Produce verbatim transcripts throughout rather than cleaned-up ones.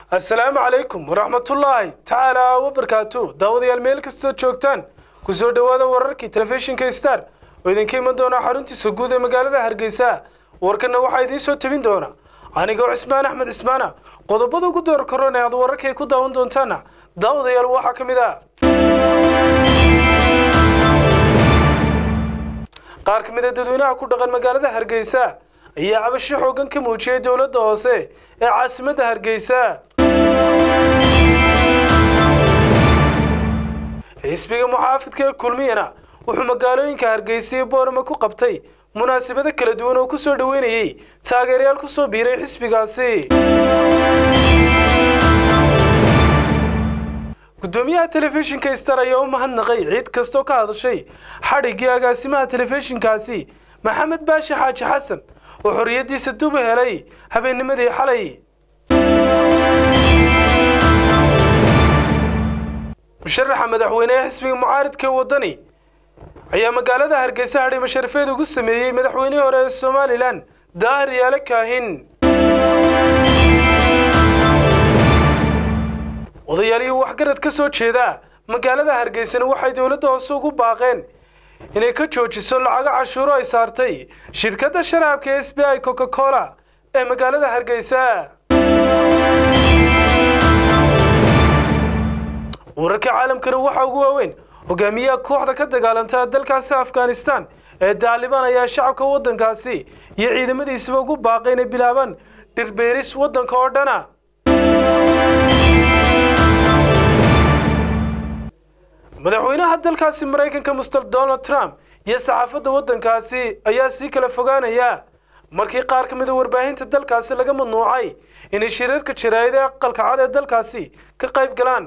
السلام عليكم ورحمة الله تعالى وبركاته. داود يالميل كستو جوجتان كسو دوادا ورركي تلفزيون كيستار وإذن كيمان دونا حارونتي سوغودا مقالة هرقيسا وركنا waxaa idin soo tabin doona aniga Cismaan Axmed Cismaana qodobada ku door korona aad wararkay ku daawan doontaan daawadayaal waxa kamid ah qaar kamid ah dadweynaha ku dhaqan magaalada Hargeysa ayaa cabasho xoogan ka muujiyay dawladda hoose ee caasimadda Hargeysa xisbiga muxaafidka kulmiyana wuxuu magaalooyinka Hargeysa iyo Boorama ku qabtay munaasabada kala duwan oo ku soo dhaweynayay taageerayaal ku soo biiray xisbigaasi gudoomiyaha telefishinka Star ayaa u mahadnaqay cid kasto ka hadashay xadhigii agaasimaha telefishinkaasi Maxamed Baashi Xaaji Xasan oo xoriyadiisa dub helay habeennimadii xalay musharaxa madaxweynaha xisbiga mucaaradka wadani ayaa magaalada Hargeysa hadhay masharafeed ugu sameeyay madaxweynihii hore ee Soomaaliland Daahir Yaale Kaahin odayaalihi waxgarad ka soo jeeda magaalada Hargeysa waxay dawladda hoose ugu baaqeen inay ka joojiso lacag cashuuro ay saartay shirkadda sharaabka S B I Coca-Cola ee magaalada Hargeysa wararka caalamkana waxa ugu waaweyn hogaamiyaha kooxda ka dagaalanta dalkaasi Afghanistan ee Taliban ayaa shacabka wadankaasi iyo ciidamadiisa ugu baaqay inay bilaabaan dhirbeeris wadanka oo dhana madaxweynaha dalkaasi Mareykanka Mister Donald Trump iyo saxaafadda wadankaasi ayaa si kala fogaanaya markii qaar ka mid ah warbaahinta dalkaasi laga mamnuucay inay shirarka jiraayada aqalka cad ee dalkaasi ka qayb galaan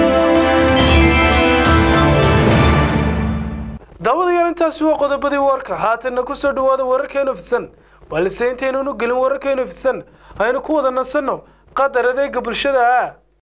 daawadayaal intaas waa qodobadii warka haatan ku soo dhawaada wararkeena fidsan balse intaynu gelin wararkeena fidsan aynu ku wada nasanno qadar adeega bulshada